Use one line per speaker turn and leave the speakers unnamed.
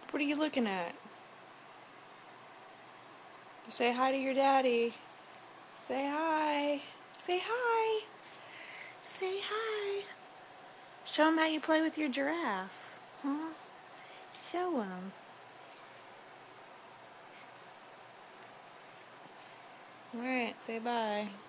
What are you looking at? Say hi to your daddy. Say hi. Say hi. Say hi. Show him how you play with your giraffe. Huh? Show him. Alright, say bye.